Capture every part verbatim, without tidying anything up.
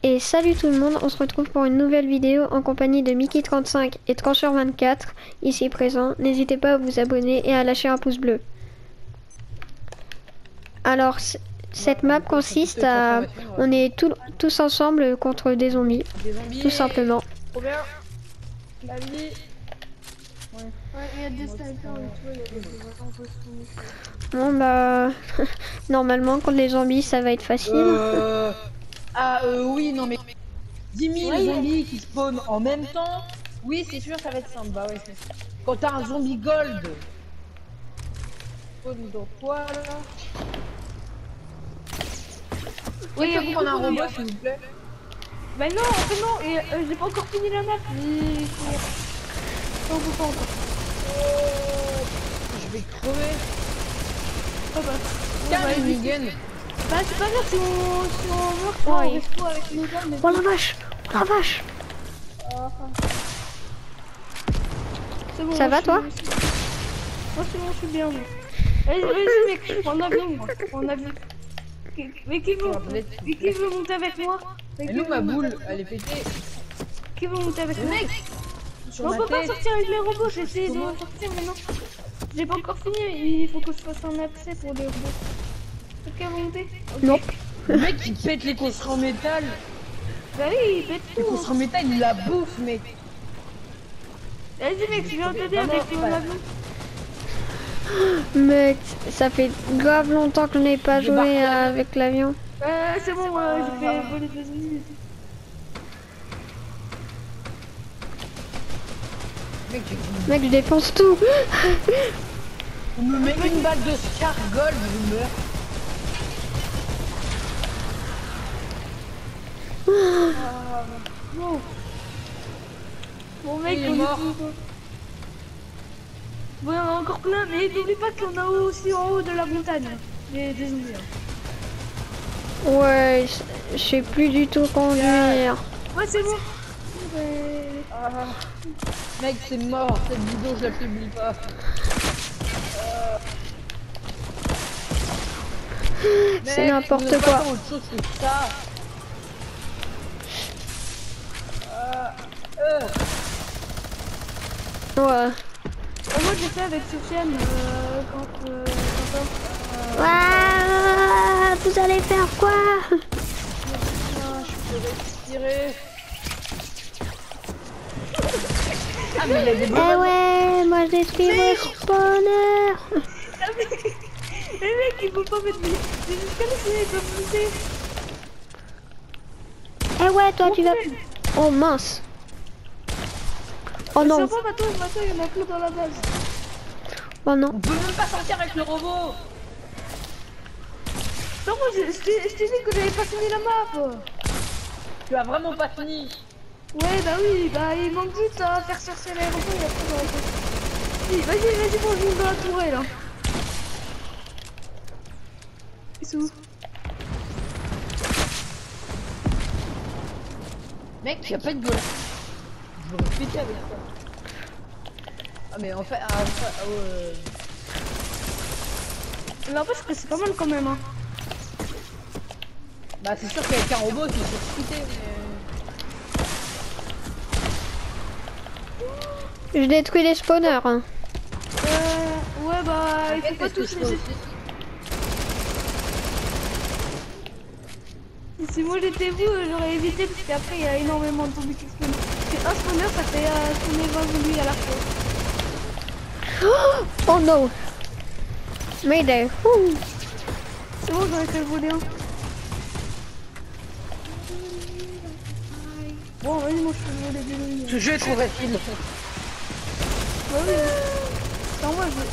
Et salut tout le monde, on se retrouve pour une nouvelle vidéo en compagnie de Mickey trente-cinq et Trancheur vingt-quatre, ici présent. N'hésitez pas à vous abonner et à lâcher un pouce bleu. Alors, cette map consiste à... On est tout, tous ensemble contre des zombies, Des zombies, tout simplement. Trop bien. La vie. Ouais. Ouais, il y a des snipers et tout, il y a des combattants postés. Bon bah... Normalement, contre les zombies, ça va être facile. Euh... Ah euh, oui, non mais... dix mille Ouais, zombies qui spawnent en même temps. Oui, c'est sûr, ça va être simple. Bah ouais, c'est... Quand t'as un zombie gold... Spawn dans quoi, là? Oui, Oui, il faut prendre un robot, s'il vous plaît. Bah non, en fait non, et euh, j'ai pas encore fini la map. Mais... Non, faut pas encore. Oh, je vais crever. Ah bah. Tiens, bah, les minigun. Bah c'est pas grave si on, si on meurt, on Ouais. reste pas avec nos armes. Mais... Oh la vache, oh la vache. Ah, c'est bon, Ça va, je toi? suis- Moi c'est bon, je suis bien. moi. Vas-y, vas-y mec, je prends un avion, moi. Je prends un avion. Qui- Mais qui veut, mais qui veut monter avec moi? Mais Et qui nous, veut ma monter- boule, elle est pétée. Qui veut monter avec Le moi? mec sur On ma peut pas tête. sortir avec les robots, j'ai essayé de Comment sortir mais non. J'ai pas encore fini, il faut que je fasse un accès pour les robots. Ok, monter. Ok. Non. Le mec il pète les coffres en métal. Bah oui, il pète Les tout. coffres en métal, il la bouffe, mec. Vas-y mec, je viens t'aider Vraiment, avec mon voilà. avion. Mec, ça fait grave longtemps que je n'ai pas Je joué débarque là. avec l'avion. Euh, c'est bon, euh, j'ai fait voler des zombies. Mec, Mec, je défonce tout. on me met une balle de Scar Gold, je meurs. Bon. Bon mec, Il est on mort. tout. Bon, il y en a encore plein, mais n'oublie pas qu'on a aussi en haut de la montagne. Des, des zombies. hein. Ouais, je sais plus du tout conduire. Ouais, c'est bon. Ouais. Ah. Mec, c'est mort, cette vidéo, je la publie pas. C'est Mec, n'importe vous avez quoi. pas fait autre chose que ça. Euh, euh. Ouais. Et moi j'ai fait avec Sofiane euh, quand, euh, quand euh, Ouah, vous allez faire quoi? Ah, je peux respirer. Ah, mais il y a des Eh bonhommes. ouais, moi j'ai pris le spawner. Ah, mais... Les mecs ils peuvent pas mettre des des escaliers sinon ils peuvent monter. Eh ouais, toi tu vas... Oh mince. Oh C'est non, sympa maintenant, maintenant il y en a plus dans la base. oh non. On peut même pas sortir avec le robot. Non moi je je t'ai je t'ai dit que j'avais pas fini la map. Tu as vraiment pas fini. Ouais bah oui, bah il manque juste à faire chercher l'aéroport et après dans la base. Vas-y, vas-y, vas-y, bon, je monte dans la tourelle là. Ils sont où? Mec, y a pas de gueule. Je vais péter avec ça. Ah, mais en fait, ah, en fait, ah, ouais. N'empêche que c'est pas mal quand même hein. Bah, c'est sûr qu'avec un robot, c'est surfité, mais. Je détruis les spawners. Hein. Euh, ouais bah il faut pas Qu'est-ce que toucher je fais les... aussi Si moi j'étais vous, j'aurais évité parce qu'après il y a énormément de zombies qui spawnent. C'est un spawner, ça fait euh, spawner vingt zombies à la fois. Oh no. Mayday. Ouh. C'est bon, j'aurais fait voler un. Bon, vas-y, moi je fais voler des zombies. Ce jeu est trop facile. Bah oui, c'est en moi je...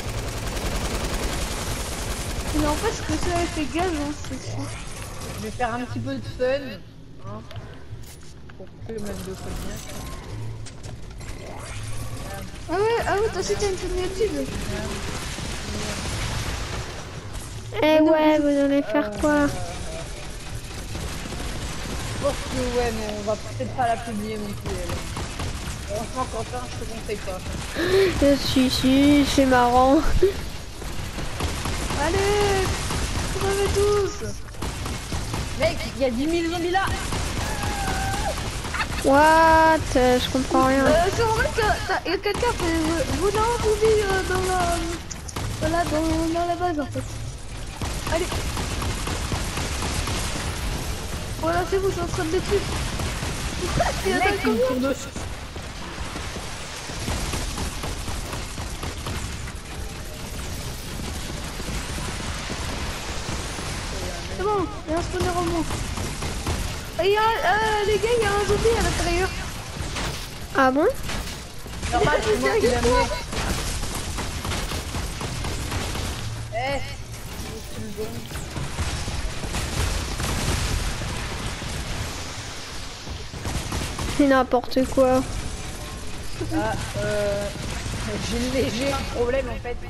Mais en fait, ce que c'est avec les gaz, hein, c'est sûr. Je vais faire un petit peu de fun. Hein, pour que même de fois bien. Ah ouais, ah ouais, toi aussi t'as une chaîne YouTube. Eh ouais, vous allez faire quoi? Je pense que ouais, mais on va peut-être pas la publier non plus. Elle. Franchement, Quentin, je te conseille pas. Euh, si, si, c'est marrant. Allez, crevez tous. Mec, il y a dix mille zombies là. What? Euh, Je comprends rien. Euh, c'est vrai qu'il y a quelqu'un qui vous l'a entendu euh, dans la... Voilà, dans, dans la base en fait. Allez. Voilà, c'est vous, c'est en train de détruire. Il y en a Mec, il me combien? tourne dessus. C'est bon, il y a un spawner en moins. Et il y a, euh, les gars, il y a un zombie à l'intérieur. Ah bon? Normal, c'est moi qui l'ai amené. Eh, tu le donnes. C'est n'importe quoi. Ah, euh... J'ai léger un problème en fait.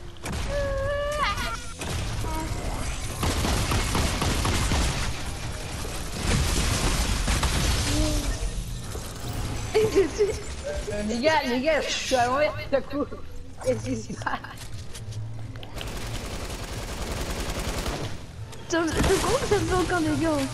Euh, les gars, les gars, je suis à l'envers tout à coup. Qu'est-ce qui se passe? C'est gros que ça me fait aucun dégât. Hein.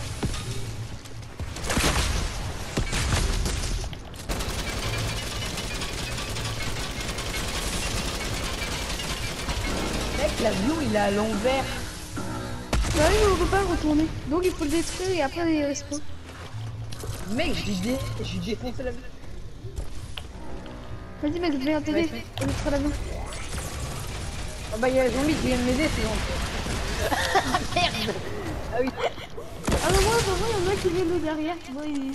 Mec, l'avion il est à l'envers. Bah oui, mais on peut pas le retourner. Donc il faut le détruire et après il respawn. Mec, j'ai dé... j'ai défoncé l'avion. Vas-y mec, viens t'aider. Ouais, On détruit l'avion. Oh bah y'a les zombies qui viennent m'aider, c'est gentil. Merde. Ah oui. Ah non, moi, moi, il y en a qui viennent de derrière. Moi, il...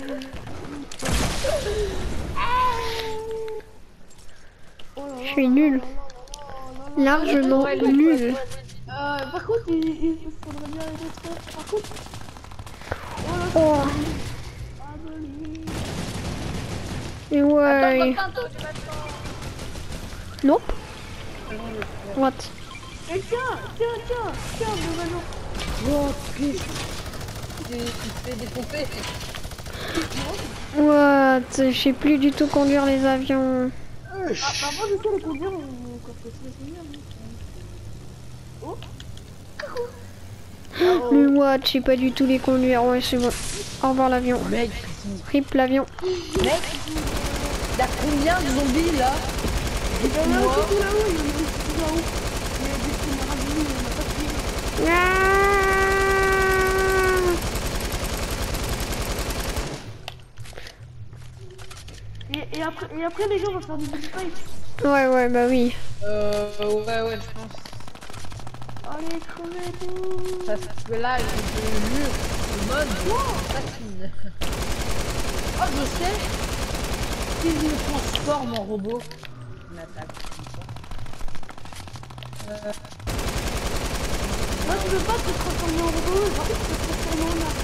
Je suis nul. Largement Ouais, ouais, nul. ouais. Euh, par contre, il, il faudrait bien les détruire. Par contre... Oh. Et ouais. Attends, attends, attends, attends. Nope. What? Eh, tiens, tiens, tiens, tiens, le ballon. Oh putain. Tu te fais défoncer. What? Je sais plus du tout conduire les avions. Ah, bah moi, je sais les conduire, on... quand je sais les conduire, mais... Oh. Mais what? Je sais pas du tout les conduire. Ouais, c'est bon. Au revoir l'avion. Mec, Rip l'avion. mec, y'a combien de zombies là? Il y en a aussi tout là-haut, il y en a aussi tout là-haut. Il y a des premiers ravinis, il y en a pas de Et, et, après, et après les gens vont faire des petits fights. Ouais, ouais, bah oui. Euh, ouais, ouais, je pense. Allez, crevez-vous. Parce que là, j'ai des murs de mode facile. Oh, je sais. Si je me transforme en robot, on attaque. Euh... Moi, tu veux pas te transformer en robot, par contre, tu peux te transformer en arbre.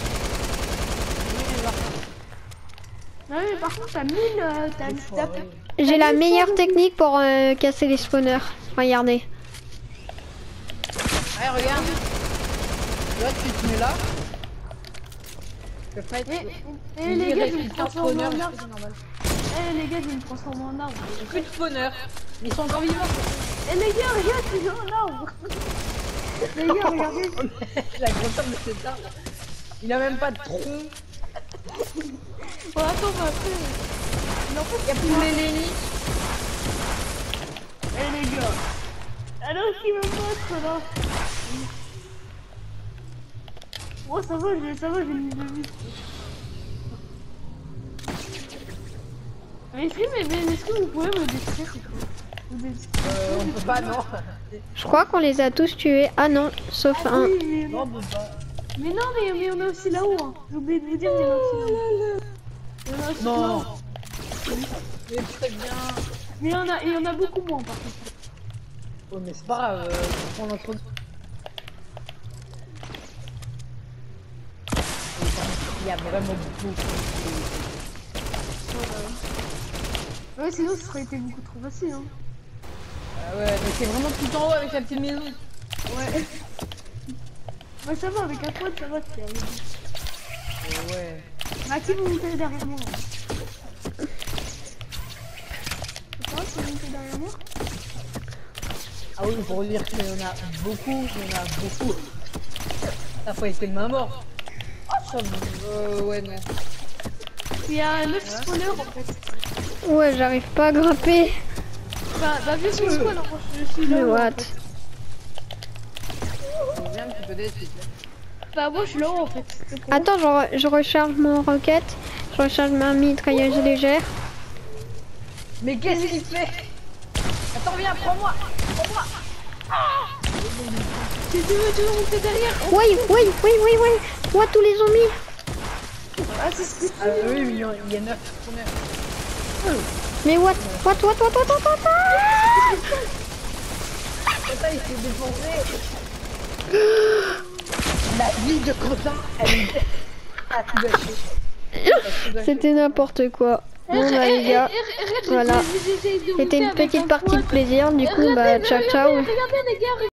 Ah oui, mais par contre, t'as mille... Euh, t'as... J'ai la meilleure technique pour euh, casser les spawners. Regardez. Ouais, regarde. Là, tu te mets là. Je peux pas être... Et, et les gars, je vais me transformer en arbre. Eh les gars, je vais me transformer en arbre. J'ai plus de spawners. Ils sont encore vivants. Eh les gars, regarde, c'est un arbre. Les gars, regardez. La grosseur de cet arbre. Il a même pas de tronc. Bon, attends, bah après... Mais en fait, il y a plus les Lenny. Eh les gars. Alors qui me montre là. Oh ça va, j'ai ça va, j'ai mis deux vues. Mais est-ce que, mais, mais est-ce que vous pouvez me détruire? Euh, on peut pas, non. Je crois qu'on les a tous tués. Ah non, sauf Ah, un. oui, mais, Non, on peut pas. mais non, mais, mais on a aussi là-haut. Hein. J'ai oublié de vous dire, il y en a aussi là-haut. Il y en a aussi Non. là-haut. Mais très bien. Mais il y en a, il y en a beaucoup moins par contre. Oh, mais c'est pas grave, euh, on prend notre... Il y a vraiment beaucoup. Ouais, sinon ça aurait été beaucoup trop facile. Hein. Ah ouais, mais c'est vraiment tout en haut avec la petite maison. Ouais. Ouais, ça va, avec un pote, ça va, c'est arrivé. Euh, ouais. Bah, qui vous montez derrière moi? C'est quoi, qui vous montez derrière moi? Ah oui, pour dire qu'il y en a beaucoup, il y en a beaucoup. Ça faut être main mort. Oh, ça... Euh, ouais, non. Il y a neuf spawners en fait. Ouais, j'arrive pas à grimper. Enfin, bah vu que je spawn, moi je suis là. Mais en what? fait. Viens un petit peu d'aide, s'il te plaît. Bah moi je suis là-haut en fait. C'est pour- Attends, je, re- je recharge mon roquette. Je recharge ma mitrailleuse légère. Mais qu'est-ce qu'il fait? Attends, viens, prends-moi. Prends-moi. Tu veux, tu veux monter derrière? Oui, oui, oui, oui, oui. Moi, tous les zombies. Ah c'est ce que tu Ah oui, mais il y a- il y a neuf spawners. Mais what? What, what, what, what, what, what? Quentin, il s'est défoncé. La vie de Quentin, elle est... Ah, tout gâché. Ah, tout gâché. C'était n'importe quoi. Bon bah les gars, voilà. C'était une petite partie de plaisir. Du coup bah ciao ciao. Regardez les gars,